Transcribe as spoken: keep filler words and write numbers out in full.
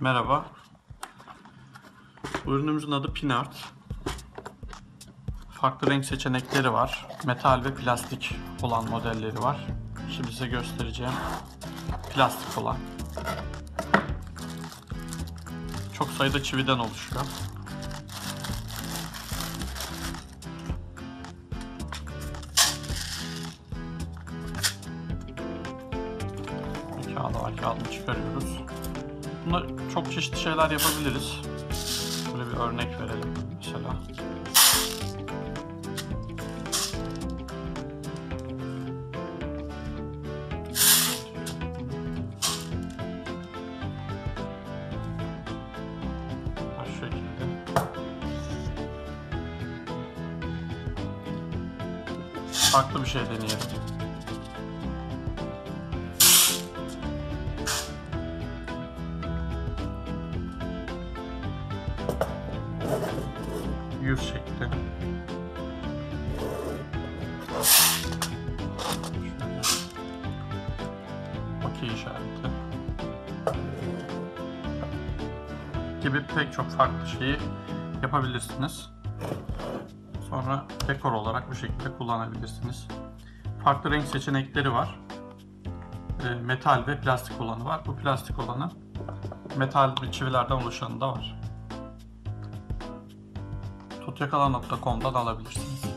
Merhaba. Bu ürünümüzün adı Pinart. Farklı renk seçenekleri var. Metal ve plastik olan modelleri var. Şimdi size göstereceğim plastik olan. Çok sayıda çividen oluşuyor. Bir kağıdı var, kağıdını çıkarıyoruz. Bunda çok çeşitli şeyler yapabiliriz. Şöyle bir örnek verelim mesela. Şu şekilde. Farklı bir şey deneyelim. Yüz şekli. Okey işareti. Gibi pek çok farklı şeyi yapabilirsiniz. Sonra dekor olarak bu şekilde kullanabilirsiniz. Farklı renk seçenekleri var. Metal ve plastik olanı var. Bu plastik olanı metal çivilerden oluşanı da var. tutyakalar nokta com'dan alabilirsiniz.